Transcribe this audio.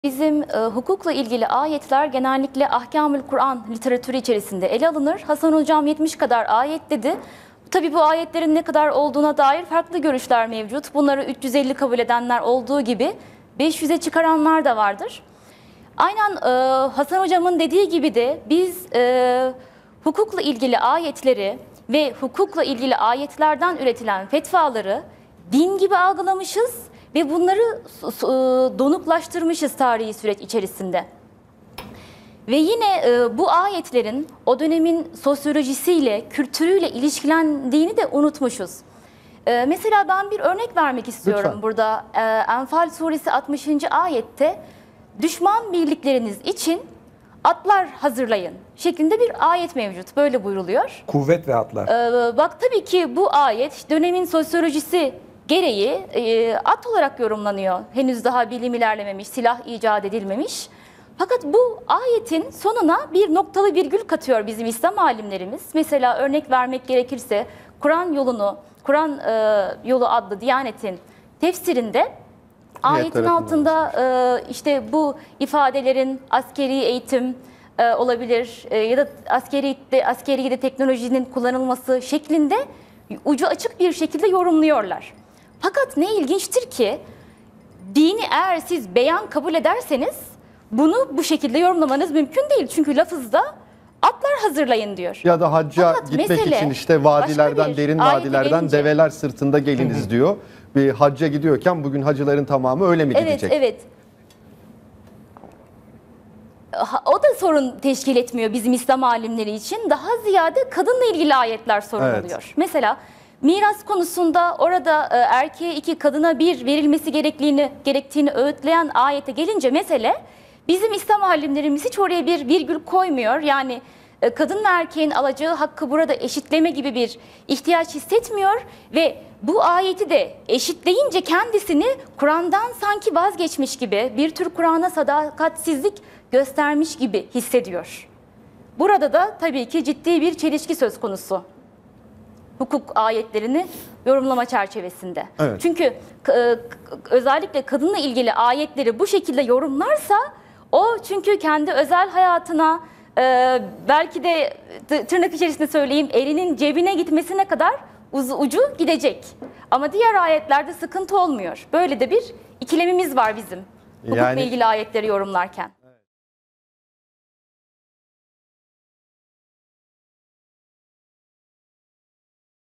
Bizim hukukla ilgili ayetler genellikle Ahkamül Kur'an literatürü içerisinde ele alınır. Hasan Hocam 70 kadar ayet dedi. Tabii bu ayetlerin ne kadar olduğuna dair farklı görüşler mevcut. Bunları 350 kabul edenler olduğu gibi 500'e çıkaranlar da vardır. Aynen Hasan Hocam'ın dediği gibi de biz hukukla ilgili ayetleri ve hukukla ilgili ayetlerden üretilen fetvaları din gibi algılamışız ve bunları donuklaştırmışız tarihi süreç içerisinde. Ve yine bu ayetlerin o dönemin sosyolojisiyle, kültürüyle ilişkilendiğini de unutmuşuz. Mesela ben bir örnek vermek istiyorum. Lütfen. Burada Enfal suresi 60. ayette düşman birlikleriniz için atlar hazırlayın şeklinde bir ayet mevcut. Böyle buyruluyor. Kuvvet ve atlar. Bak tabii ki bu ayet dönemin sosyolojisi gereği at olarak yorumlanıyor. Henüz daha bilim ilerlememiş, silah icat edilmemiş. Fakat bu ayetin sonuna bir noktalı virgül katıyor bizim İslam alimlerimiz. Mesela örnek vermek gerekirse Kur'an Yolu adlı Diyanet'in tefsirinde ayetin altında işte bu ifadelerin askeri eğitim olabilir ya da askeri de teknolojinin kullanılması şeklinde ucu açık bir şekilde yorumluyorlar. Fakat ne ilginçtir ki dini eğer siz beyan kabul ederseniz bunu bu şekilde yorumlamanız mümkün değil. Çünkü lafızda atlar hazırlayın diyor. Ya da hacca gitmek için işte vadilerden, derin vadilerden develer sırtında geliniz diyor. Bir hacca gidiyorken bugün hacıların tamamı öyle mi gidecek? Evet. O da sorun teşkil etmiyor bizim İslam alimleri için. Daha ziyade kadınla ilgili ayetler sorun oluyor. Mesela miras konusunda orada erkeğe 2, kadına 1 verilmesi gerektiğini öğütleyen ayete gelince mesele, bizim İslam alimlerimiz hiç oraya bir virgül koymuyor. Yani kadın ve erkeğin alacağı hakkı burada eşitleme gibi bir ihtiyaç hissetmiyor ve bu ayeti de eşitleyince kendisini Kur'an'dan sanki vazgeçmiş gibi, bir tür Kur'an'a sadakatsizlik göstermiş gibi hissediyor. Burada da tabii ki ciddi bir çelişki söz konusu hukuk ayetlerini yorumlama çerçevesinde. Evet. Çünkü özellikle kadınla ilgili ayetleri bu şekilde yorumlarsa o çünkü kendi özel hayatına belki de tırnak içerisinde söyleyeyim erinin cebine gitmesine kadar ucu gidecek. Ama diğer ayetlerde sıkıntı olmuyor. Böyle de bir ikilemimiz var bizim hukukla ilgili ayetleri yorumlarken.